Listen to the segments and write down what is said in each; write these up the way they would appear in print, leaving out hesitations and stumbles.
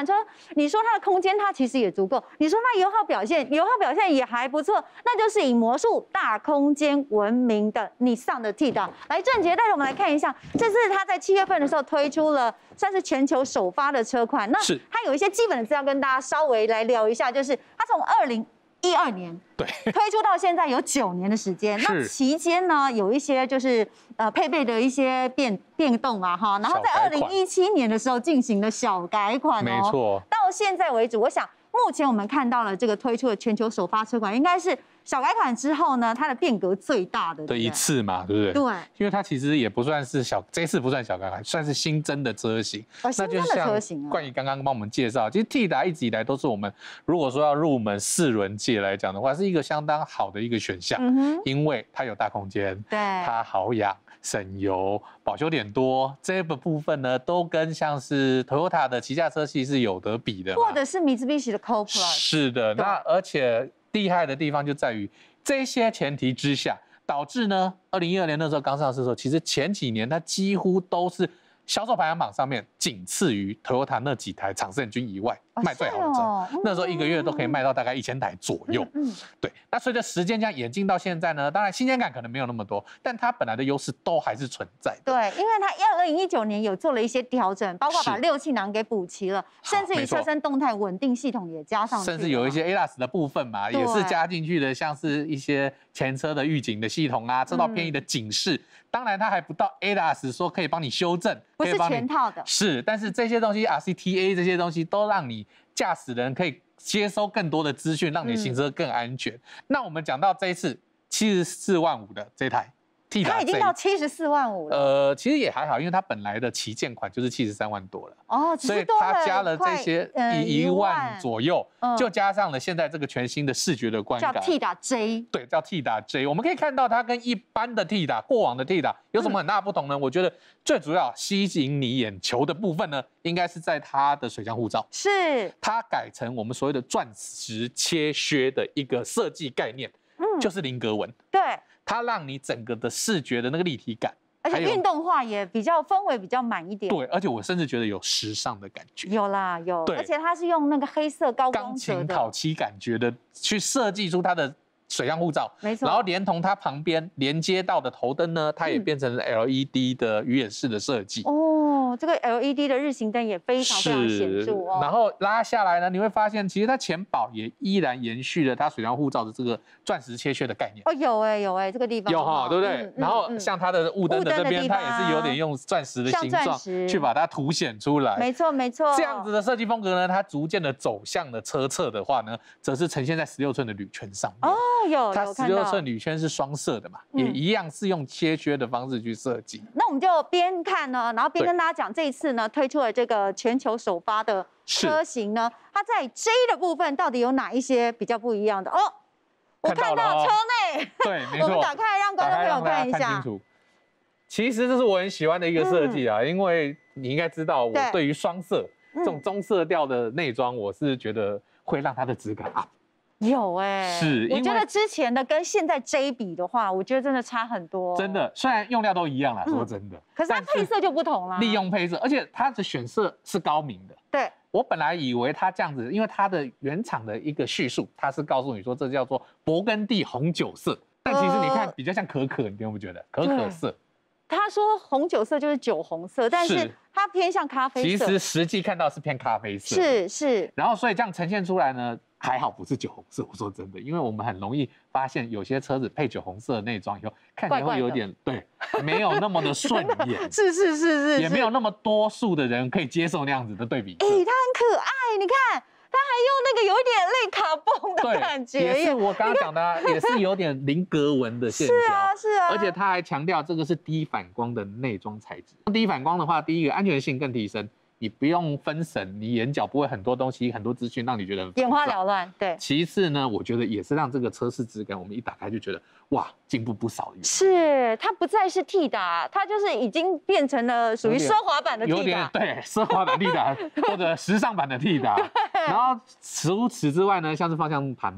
款车，你说它的空间它其实也足够，你说它油耗表现也还不错，那就是以魔术大空间闻名的Nissan的 Tiida。来，郑杰带着我们来看一下，这次它在7月份的时候推出了算是全球首发的车款，那它有一些基本的资料跟大家稍微来聊一下，就是它从2012年对推出到现在有9年的时间，那期间呢有一些就是配备的一些变动啊哈，然后在2017年的时候进行了小改款哦， 没错， 到现在为止，我想目前我们看到了这个推出的全球首发车款，应该是小改款之后呢，它的变革最大的一次嘛，对不对？ 对， 因为它其实也不算是这次不算小改款，算是新增的车型。 新增的车型啊。 冠宇刚刚帮我们介绍，其实 Tiida 一直以来都是我们如果说要入门4轮界来讲的话，是一个相当好的一个选项，因为它有大空间， 对， 它好养。省油、保修点多，这个部分呢，都跟像是 Toyota 的旗下车系是有得比的， 或者是Mitsubishi的 Co-Plus。 是的，那而且厉害的地方就在于这些前提之下，导致呢，2012年那时候刚上市的时候，其实前几年它几乎都是销售排行榜上面仅次于 Toyota 那几台常胜军以外卖最好的车，那时候1个月都可以卖到大概1000台左右。对。那随着时间这样演进到现在呢，当然新鲜感可能没有那么多，但它本来的优势都还是存在的。 对，因为它2019年有做了一些调整，包括把6气囊给补齐了，甚至于车身动态稳定系统也加上去， 甚至有一些 ADAS 的部分嘛，也是加进去的，像是一些前车的预警的系统啊，车道偏移的警示。当然它还不到 ADAS 说可以帮你修正， 不是全套的。 是，但是这些东西 RCTA 这些东西都让你驾驶人可以接收更多的资讯，让你行车更安全。那我们讲到这一次74万5的这台 Tiida， 它已经到74万5了。 其实也还好，因为它本来的旗舰款就是73万多了。 哦， 所以它加了这些1万左右，就加上了现在这个全新的视觉的观感， 叫 Tiida J。 对，叫 Tiida J。我们可以看到它跟一般的 Tiida 过往的 Tiida 有什么很大的不同呢？我觉得最主要吸引你眼球的部分呢，应该是在它的水箱护罩， 是它改成我们所谓的钻石切削的一个设计概念，就是菱格纹。 对， 它让你整个的视觉的那个立体感。 而且运动化也比较氛围比较满一点， 对，而且我甚至觉得有时尚的感觉， 有啦有，而且它是用那个黑色高光泽的钢琴烤漆感觉的去设计出它的水箱护罩， 没错， 然后连同它旁边连接到的头灯呢，它也变成了 LED 的鱼眼式的设计。 哦，这个 LED 的日行灯也非常显著哦。 然后拉下来呢，你会发现其实它前保也依然延续了它水箱护罩的这个钻石切削的概念。 哦，有哎，这个地方有哈，对不对？然后像它的雾灯的这边，它也是有点用钻石的形状去把它凸显出来。 没错没错。 这样子的设计风格呢，它逐渐的走向了车侧的话呢，则是呈现在16寸的铝圈上面。 哦，有它16寸铝圈是双色的嘛，也一样是用切削的方式去设计。 那我们就边看呢，然后边跟大家讲，这一次呢推出了这个全球首发的车型呢，它在 J 的部分到底有哪一些比较不一样的？哦，我看到车内， 对，没错， 我们打开让观众朋友看一下。 其实这是我很喜欢的一个设计啊，因为你应该知道，我对于双色这种棕色调的内装，我是觉得会让它的质感 up。 有哎， 是， 我觉得之前的跟现在 J 比的话，我觉得真的差很多。 真的，虽然用料都一样啦，说真的， 可是它配色就不同啦。 利用配色，而且它的选色是高明的。 对， 我本来以为它这样子，因为它的原厂的一个叙述，它是告诉你说这叫做勃艮第红酒色，但其实你看比较像可可，你有没有觉得可可色？ 他说红酒色就是酒红色，但是它偏向咖啡色。 其实实际看到是偏咖啡色。 是。 然后所以这样呈现出来呢，还好不是酒红色。我说真的，因为我们很容易发现有些车子配酒红色的内装以后，看起来会有点对，没有那么的顺眼。 是， 也没有那么多数的人可以接受那样子的对比。 它很可爱，你看。它还用那个有一点类卡蹦的感觉， 也是我刚刚讲的，也是有点菱格纹的线条。 是啊。 而且它还强调这个是低反光的内装材质。低反光的话，第一个安全性更提升，你不用分神，你眼角不会很多东西、很多资讯让你觉得眼花缭乱。对。 其次呢，我觉得也是让这个车市质感，我们一打开就觉得哇，进步不少。 是，它不再是 Tiida，它就是已经变成了属于奢华版的 Tiida， 有点对奢华版 Tiida 或者时尚版的 Tiida。然后除此之外呢，像是方向盘嘛，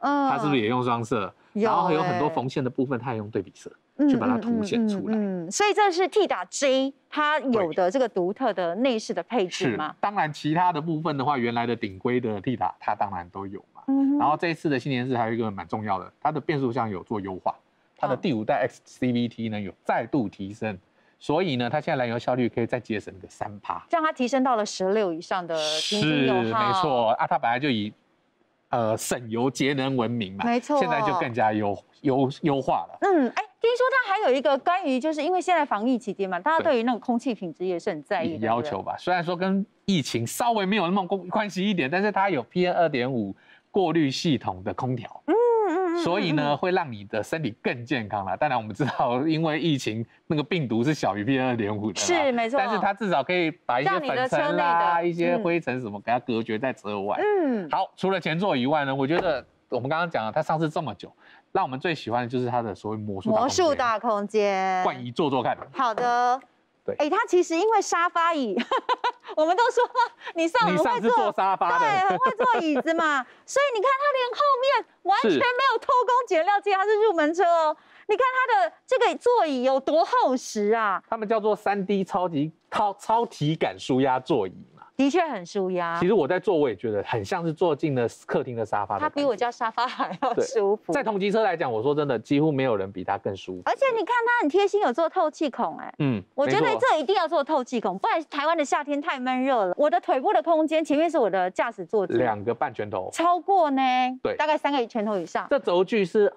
它是不是也用双色？然后还有很多缝线的部分，它也用对比色去把它凸显出来。 所以这是 T-J 它有的这个独特的内饰的配置吗？ 当然其他的部分的话，原来的顶规的 T 它当然都有嘛。然后这一次的新年式还有一个蛮重要的，它的变速箱有做优化，它的第5代 XCVT 呢有再度提升。所以呢，它现在燃油效率可以再节省个3%， 让它提升到了16以上的平均油耗。 是没错啊，它本来就以省油节能闻名嘛， 没错， 现在就更加优化了。 听说它还有一个关于，就是因为现在防疫期间嘛，大家对于那种空气品质也是很在意的要求吧。虽然说跟疫情稍微没有那么关系一点，但是它有 PM2.5过滤系统的空调。所以呢，会让你的身体更健康啦。当然，我们知道，因为疫情，那个病毒是小于 PM2.5的， 是没错。 但是它至少可以把一些粉尘啦、一些灰尘什么给它隔绝在车外。好，除了前座以外呢，我觉得我们刚刚讲了，它上市这么久，让我们最喜欢的就是它的所谓魔术大空间。 冠仪坐看。 好的。对，它其实因为沙发椅，我们都说你上是坐沙发的， 对，很会坐椅子嘛，所以你看它连后面完全没有偷工减料，它是入门车哦。你看它的这个座椅有多厚实啊！ 他们叫做3D 超体感舒压座椅嘛， 的确很舒压。 其实我在坐，我也觉得很像是坐进了客厅的沙发。 它比我家沙发还要舒服。 在同级车来讲，我说真的，几乎没有人比它更舒服。 而且你看它很贴心，有做透气孔，我觉得这一定要做透气孔，不然台湾的夏天太闷热了。我的腿部的空间，前面是我的驾驶座椅，2 个半拳头， 超过呢， 对， 大概3个拳头以上。 这轴距是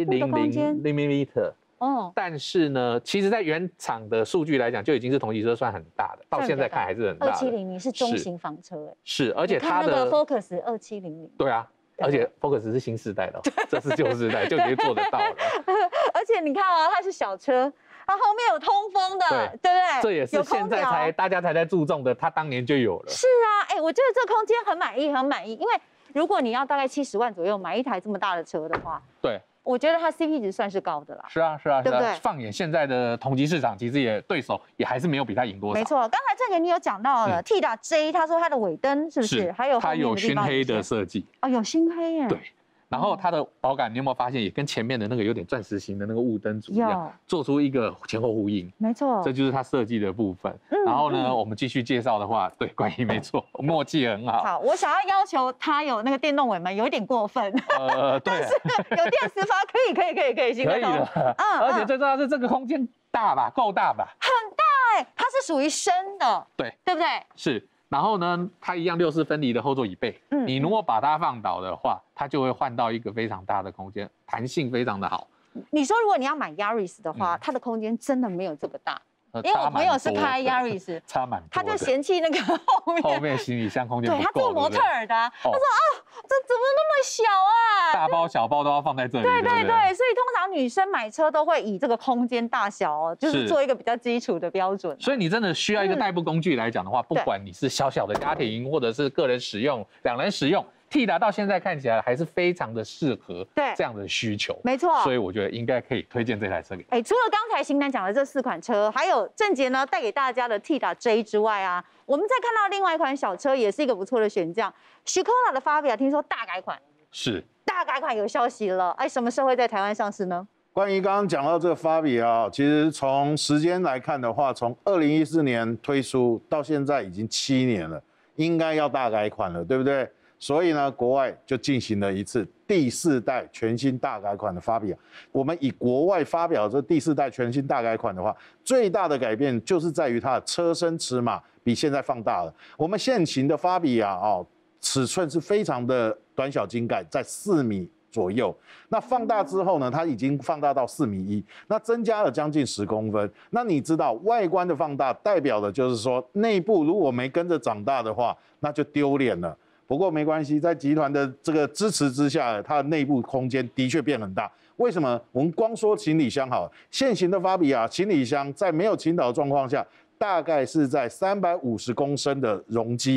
2700mm。但是呢，其实，在原厂的数据来讲，就已经是同级车算很大的，到现在看还是很大的。 2700是中型房车， 是，而且它的 Focus 2700， 对啊，而且 Focus 是新世代的，这是旧世代，就已经做得到了。 而且你看啊，它是小车，它后面有通风的，对不对？ 这也是现在大家才在注重的，它当年就有了。 是啊，我觉得这空间很满意，因为如果你要大概70万左右买一台这么大的车的话， 对。我觉得它 CP 值算是高的啦。 是啊，对不对？放眼现在的同级市场，其实对手也还是没有比它赢多少。 没错，刚才郑杰你有讲到了 T-J， 他说它的尾灯是不是？还有它有熏黑的设计。 有熏黑耶。 对。然后它的保感，你有没有发现也跟前面的那个有点钻石型的那个雾灯组一样，做出一个前后呼应？ 没错， 这就是它设计的部分。然后呢，我们继续介绍的话，对，冠仪没错，默契很好。 好，我想要求它有那个电动尾门，有一点过分。 对， 但是有电磁阀可以， 可以的。而且最重要是这个空间大吧，够大吧？ 很大它是属于深的， 对不对？ 是。然后呢，它一样6/4分离的后座椅背，你如果把它放倒的话，它就会换到一个非常大的空间，弹性非常的好。 你说如果你要买 Yaris 的话，它的空间真的没有这个大，因为我朋友是开 Yaris， 差蛮多的， 他就嫌弃那个后面行李箱空间不够， 对，他做模特儿的，他说这怎么那么小啊？ 大包小包都要放在这里。 对，所以通常女生买车都会以这个空间大小就是做一个比较基础的标准。 所以你真的需要一个代步工具来讲的话，不管你是小小的家庭或者是个人使用、2人使用。T-J到现在看起来还是非常的适合这样的需求， 没错， 所以我觉得应该可以推荐这台车给。 除了刚才型男讲的这4款车，还有郑杰呢带给大家的 T-J 之外啊，我们再看到另外一款小车，也是一个不错的选项，Skoda的Fabia，听说大改款， 是大改款有消息了，什么时候会在台湾上市呢？ 关于刚刚讲到这个Fabia，其实从时间来看的话，从2014年推出到现在已经7年了，应该要大改款了，对不对？所以呢，国外就进行了一次第4代全新大改款的Fabia。我们以国外发表这第4代全新大改款的话，最大的改变就是在于它的车身尺码比现在放大了。我们现行的Fabia尺寸是非常的短小精干，在4米左右。那放大之后呢，它已经放大到4.1米，那增加了将近10公分。那你知道外观的放大代表的就是说内部如果没跟着长大的话，那就丢脸了。不过没关系，在集团的这个支持之下，它的内部空间的确变很大。为什么？我们光说行李箱好了，现行的Fabia行李箱在没有倾倒的状况下，大概是在350公升的容积。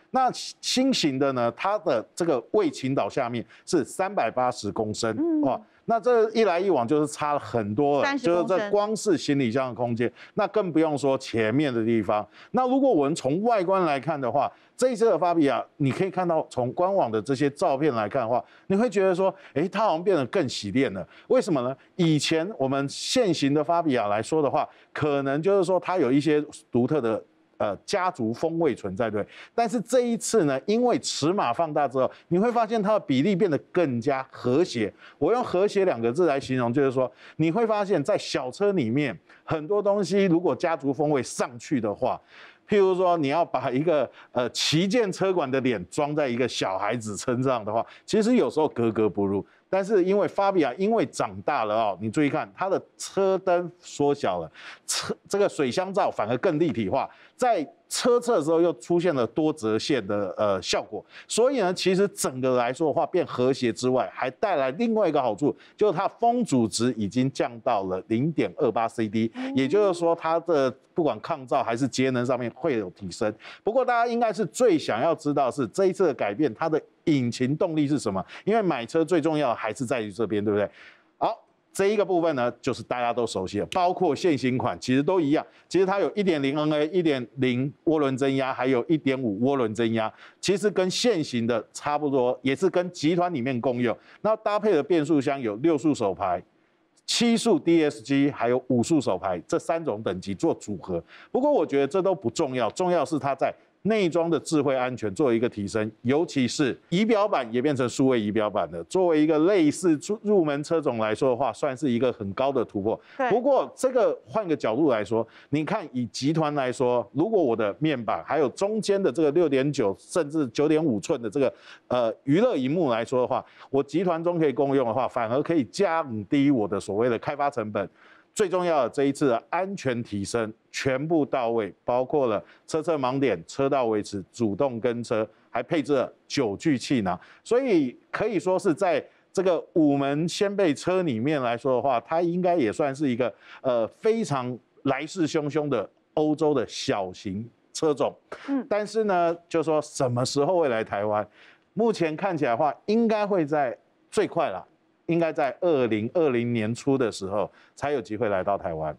那新型的呢，它的这个卫倾倒下面是380公升，哇，那这一来一往就是差了很多了，就是这光是行李箱的空间，那更不用说前面的地方。那如果我们从外观来看的话，这一次的法比亚，你可以看到从官网的这些照片来看的话，你会觉得说，它好像变得更洗练了。为什么呢？以前我们现行的法比亚来说的话，可能就是说它有一些独特的家族风味存在，对。但是这一次呢，因为尺码放大之后，你会发现它的比例变得更加和谐。我用和谐2个字来形容，就是说你会发现在小车里面很多东西，如果家族风味上去的话，譬如说你要把一个旗舰车管的脸装在一个小孩子身上的话，其实有时候格格不入。但是因为法比亚因为长大了哦，你注意看它的车灯缩小了，这个水箱罩反而更立体化，在车侧的时候又出现了多折线的效果，所以呢，其实整个来说的话变和谐之外，还带来另外一个好处，就是它风阻值已经降到了0.28 CD， 也就是说它的不管抗噪还是节能上面会有提升。不过大家应该是最想要知道的是这一次的改变，它的引擎动力是什么？因为买车最重要的还是在于这边，对不对？好，这一个部分呢，就是大家都熟悉的，包括现行款其实都一样。其实它有 1.0NA、1.0 涡轮增压，还有 1.5 涡轮增压，其实跟现行的差不多，也是跟集团里面共用。那搭配的变速箱有6速手排、7速 DSG 还有5速手排这3种等级做组合。不过我觉得这都不重要，重要是它在内装的智慧安全做一个提升，尤其是仪表板也变成数位仪表板了。作为一个类似入门车种来说的话，算是一个很高的突破。不过这个换个角度来说，你看以集团来说，如果我的面板还有中间的这个6.9甚至9.5寸的这个娱乐萤幕来说的话，我集团中可以共用的话，反而可以降低我的所谓的开发成本。最重要的这一次的安全提升全部到位，包括了车侧盲点、车道维持、主动跟车，还配置了9具气囊，所以可以说是在这个5门掀背车里面来说的话，它应该也算是一个非常来势汹汹的欧洲的小型车种。但是呢，就说什么时候会来台湾？目前看起来的话，应该会在最快啦。应该在2020年初的时候才有机会来到台湾。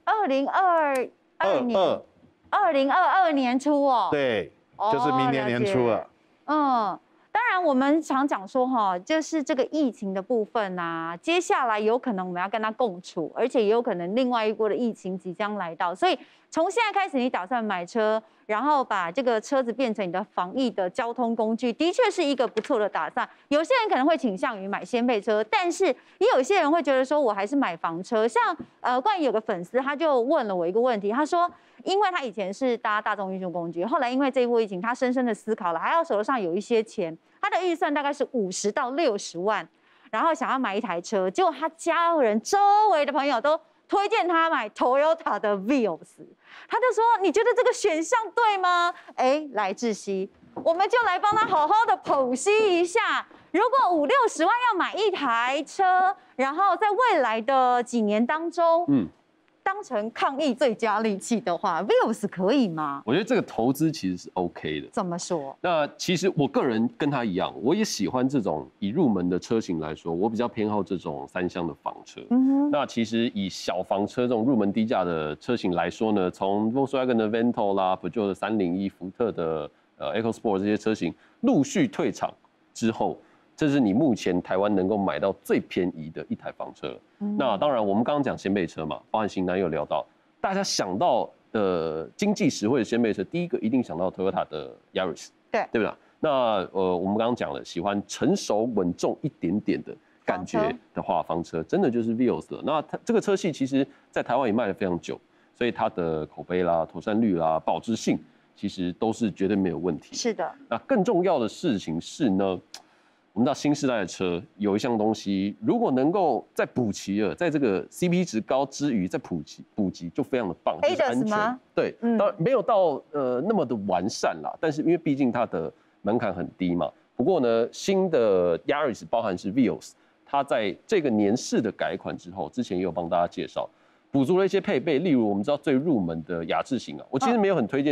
2022年初哦。 对，就是明年年初了。 当然我们常讲说哈，就是这个疫情的部分啊，接下来有可能我们要跟它共处，而且也有可能另外一波的疫情即将来到，所以从现在开始，你打算买车，然后把这个车子变成你的防疫的交通工具，的确是一个不错的打算。有些人可能会倾向于买掀背车，但是也有些人会觉得说，我还是买房车。像冠宇有个粉丝，他就问了我一个问题，他说，因为他以前是搭大众运输工具，后来因为这一波疫情，他深深的思考了，还要手上有一些钱，他的预算大概是50到60万，然后想要买一台车，结果他家人周围的朋友都推荐他买 Toyota 的 Vios， 他就说：“你觉得这个选项对吗？”来志熙，我们就来帮他好好的剖析一下。如果50、60万要买一台车，然后在未来的几年当中，当成抗疫最佳利器的话 ，Vios 可以吗？ 我觉得这个投资其实是 OK 的。 怎么说？ 那其实我个人跟他一样，我也喜欢这种以入门的车型来说，我比较偏好这种3厢的房车。那其实以小房车这种入门低价的车型来说呢，从 Volkswagen 的 Vento 啦、Peugeot 的301、福特的EcoSport 这些车型陆续退场之后，这是你目前台湾能够买到最便宜的一台房车。那当然，我们刚刚讲掀背车嘛，包含型男有聊到，大家想到经济实惠的掀背车，第一个一定想到 Toyota 的 Yaris， 对吧？那我们刚刚讲了，喜欢成熟稳重一点点的感觉的话，房车真的就是 Vios 了。那它这个车系其实在台湾也卖了非常久，所以它的口碑啦、妥善率啦、保值性，其实都是绝对没有问题。 是的。 那更重要的事情是呢，我们知道新时代的车有一项东西，如果能够再补齐了，在这个 CP 值高之余再补齐就非常的棒，就是安全。对，当然没有到那么的完善啦，但是因为毕竟它的门槛很低嘛。不过呢，新的 Yaris 包含是 Vios， 它在这个年式的改款之后，之前也有帮大家介绍，补足了一些配备，例如我们知道最入门的雅致型啊，我其实没有很推荐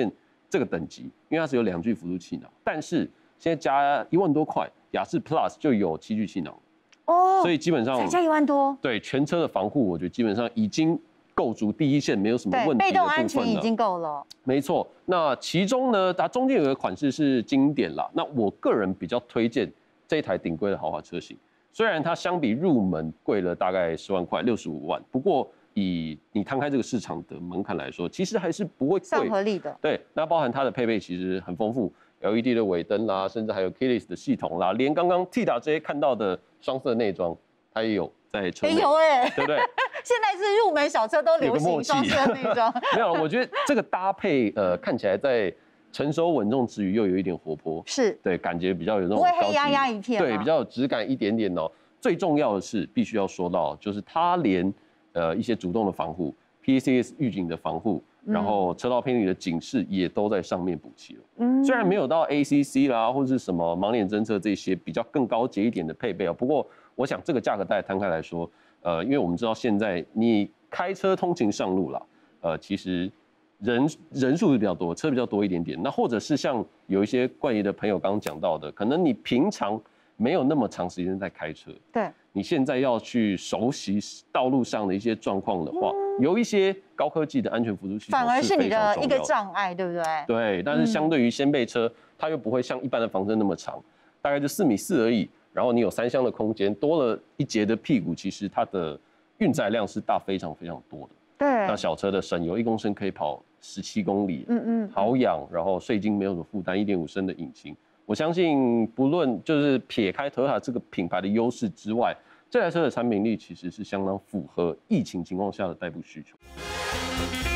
这个等级，因为它是有2具辅助气囊，但是现在加1万多块，雅致 Plus 就有7具气囊。哦，所以基本上才加1万多， 对全车的防护，我觉得基本上已经构筑第一线，没有什么问题的部分了。 被动安全已经够了。 没错，那其中呢，它中间有个款式是经典啦。那我个人比较推荐这一台顶规的豪华车型，虽然它相比入门贵了大概10万块，65万，不过以你摊开这个市场的门槛来说，其实还是不会贵， 算合理的。 对，那包含它的配备其实很丰富。LED 的尾灯啦，甚至还有 Keyless 的系统啦，连刚刚 Tida 这些看到的双色内装，它也有在车内， 有哎， 对不对？ 现在是入门小车都流行双色内装。 没有，我觉得这个搭配，看起来在成熟稳重之余又有一点活泼， 是对，感觉比较有那种不会黑压压一片， 对，比较有质感一点点哦。最重要的是，必须要说到，就是它连一些主动的防护 ，PCS 预警的防护。然后车道偏离的警示也都在上面补齐了。虽然没有到 ACC 啦，或是什么盲点侦测这些比较更高阶一点的配备啊，不过我想这个价格带摊开来说，因为我们知道现在你开车通勤上路啦，其实人数比较多，车比较多一点点。那或者是像有一些冠仪的朋友刚刚讲到的，可能你平常没有那么长时间在开车， 对， 你现在要去熟悉道路上的一些状况的话，有一些高科技的安全辅助系统反而是你的一个障碍，对不对？ 对，但是相对于掀背车，它又不会像一般的房车那么长，大概就4.4米而已。然后你有3厢的空间，多了1节的屁股，其实它的运载量是大非常非常多的。 对， 那小车的省油1公升可以跑17公里，好养，然后税金没有什么负担，1.5升的引擎。我相信，不论就是撇开Toyota这个品牌的优势之外，这台车的产品力其实是相当符合疫情情况下的代步需求。